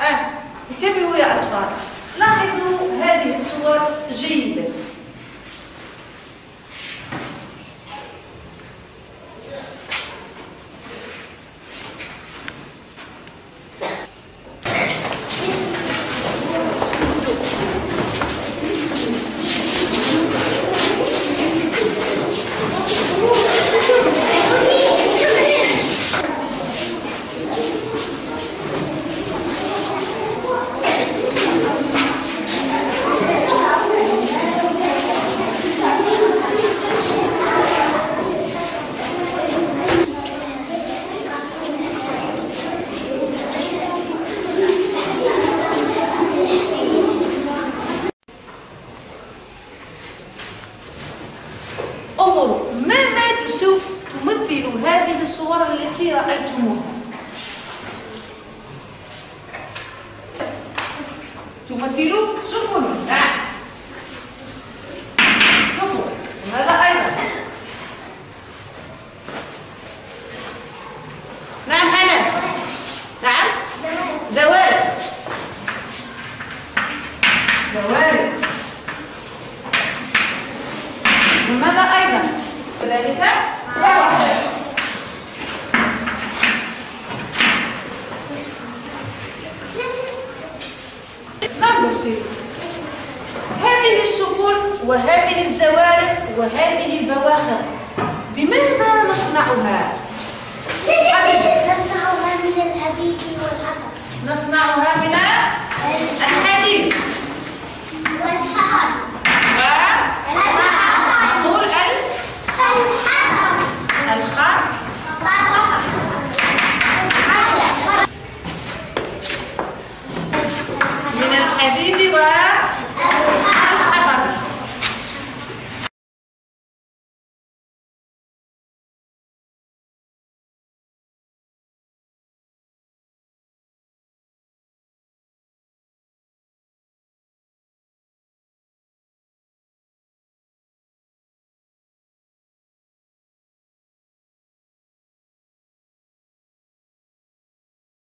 انتبهوا يا أطفال، لاحظوا هذه الصور جيدا. انظروا ماذا تمثل هذه الصور التي رأيتموها. تمثل سفن. نعم سفن. وهذا أيضا. نعم حنان. نعم زوارق. زوارق. وماذا أيضا؟ كذلك ننظر هذه السفن وهذه الزوارق وهذه البواخر بماذا نصنعها؟